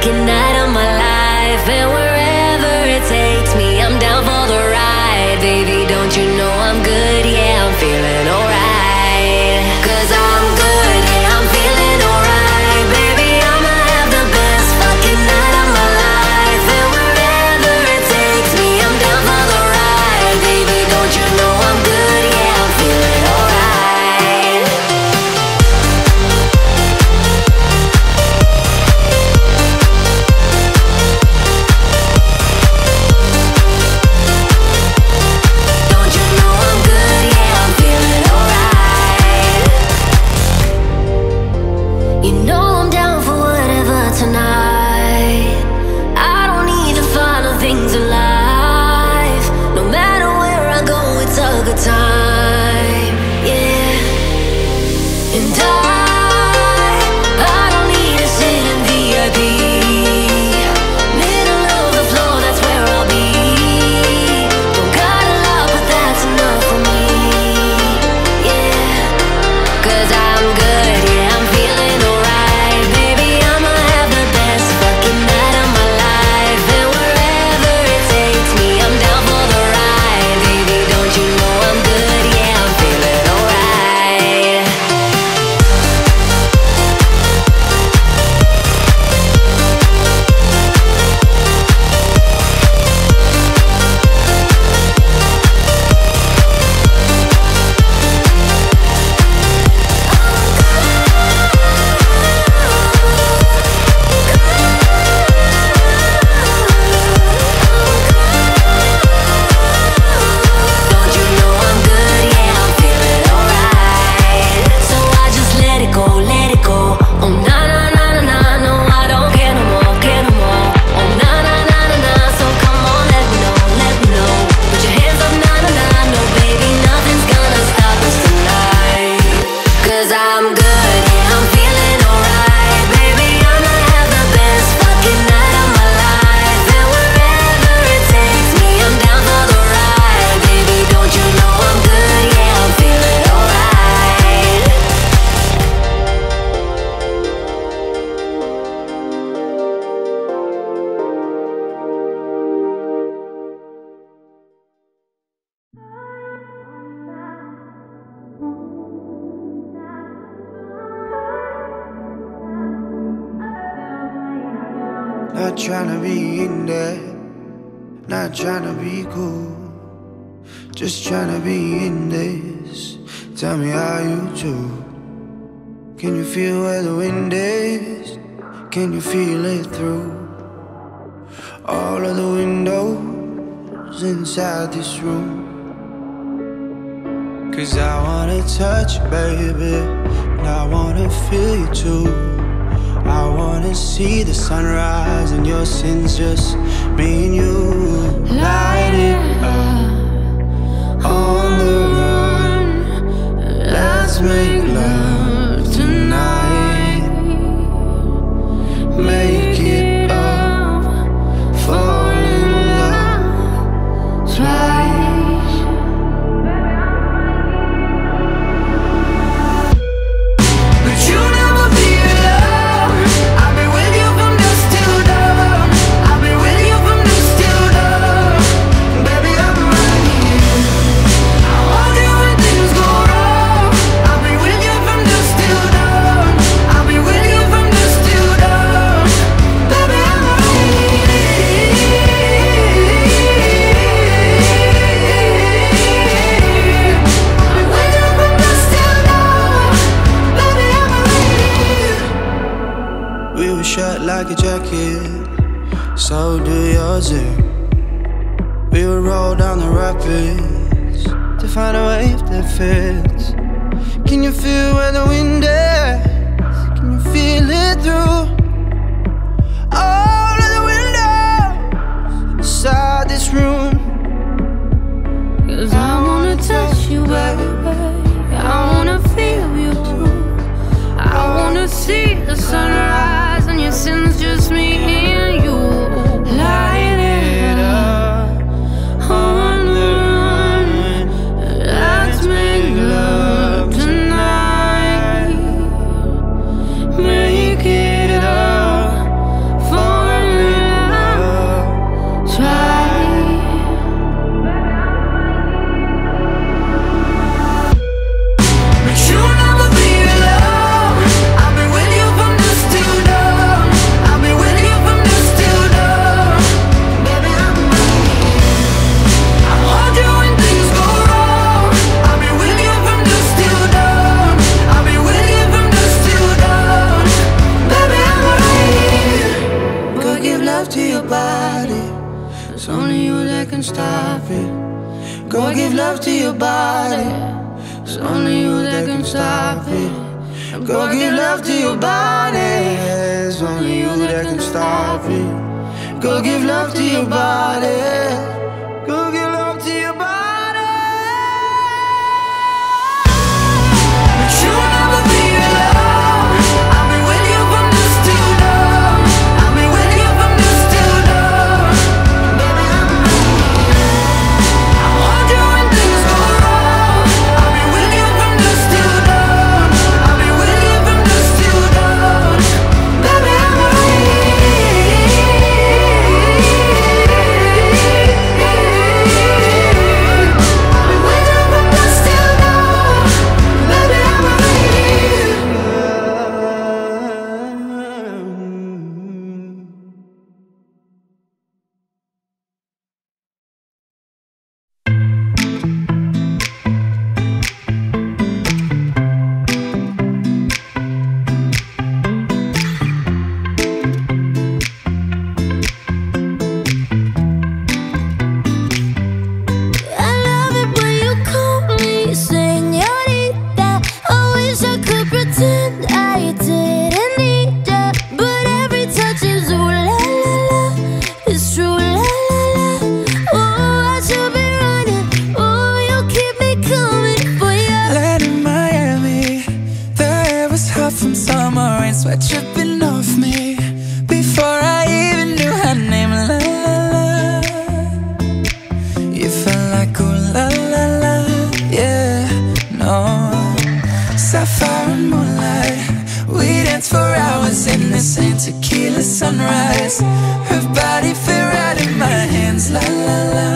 fucking night of my life. And wherever it takes me, I'm down for the ride. Baby, don't you know I'm good? Yeah, I'm feeling alright. 'Cause I'm good, yeah, I'm feeling alright. Baby, I'ma have the best fucking night of my life. And wherever it takes me, I'm down for the ride. Baby, don't you know I'm good? Yeah, I'm feeling alright. Don't you know I'm good? Yeah, I'm feeling alright. You know I'm down for whatever tonight. I don't need the final things in life. No matter where I go, it's a good time. Yeah. And I don't need to sit in VIP. Middle of the floor, that's where I'll be. Don't got a lot, but that's enough for me. Yeah. 'Cause I'm good, yeah, I'm feeling alright. Baby, I'ma have the best fucking night of my life. And wherever it takes me, I'm down for the ride. Baby, don't you know I'm good? Yeah, I'm feeling alright. Don't you know I'm good? Yeah, I'm feeling alright. So I just let it go, let it go. Oh na na na na na, no, I don't care no more, care no more. Oh na na na na na, so come on, let me know, let me know. Put your hands up, na na na, no baby, nothing's gonna stop us tonight. 'Cause I'm good, yeah, I'm feeling alright. Baby, I'ma have the best fucking night of my life. And wherever it takes me, I'm down for the ride. Baby, don't you know I'm good? Yeah, I'm feeling alright. Not tryna be in there, not tryna be cool, just tryna be in this. Tell me how you do. Can you feel where the wind is? Can you feel it through all of the windows inside this room? 'Cause I wanna touch you, baby, and I wanna feel you too. I wanna see the sunrise and your sins, just me and you. Light it up on the run. Let's make love tonight. Make it up, fall in love twice. But you never be alone. I'll be with you from dusk till dawn. I'll be with you from dusk till dawn. Baby, I'm right here. I want you when things go wrong. I'll be with you from dusk till dawn. I'll be with you from dusk till dawn. Baby, I'm right here. I'll be with you from dusk till dawn. Baby, I'm right here. We were shut like a jacket, so do yours. We would roll down the rapids to find a wave that fits. Can you feel where the wind is? Can you feel it through all of the windows inside this room? 'Cause I wanna touch you, baby. I wanna feel you too. I wanna see the sunrise and your sins, just me and you. Light it up on the run. Let's make love tonight. Go give love to your body. It's only you that can stop it. Go give love to your body. It's only you that can stop it. Go give love to your body. Go give love to your body. But you'll never be alone. I'll be with you from dusk till dawn. I'll be with you from dusk till dawn. Baby, I want you when things go wrong. I'll be with you from dusk till dawn. I'll be with you from dusk till dawn. Baby, I'm sweat dripping off me before I even knew her name. La la la. You felt like ooh la la la. Yeah, no. Sapphire and moonlight, we danced for hours in the same tequila sunrise. Her body fit right in my hands. La la la.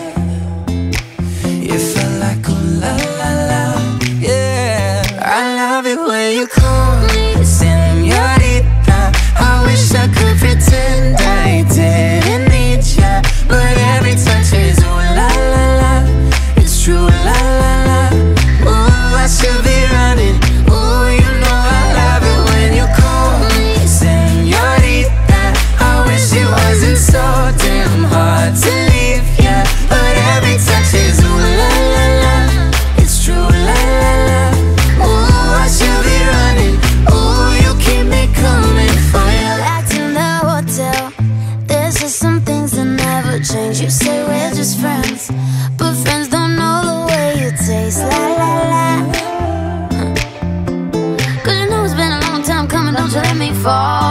You felt like ooh la la la. Yeah, I love it when you call me señorita. I wish I could pretend I didn't need ya, but every touch is ooh la la la. It's true la la la. Ooh, I should be running. Ooh, you know I love it when you call me señorita. I wish it wasn't so damn hard to leave ya, but every touch is ooh la la la. It's true la la la. Ooh, I should be running. Ooh, you keep me coming for you. Back to the hotel, there's just some things that never change. You say we're just friends, but friends don't know the way you taste. La la la. Cause you know it's been a long time coming, don't you let me fall.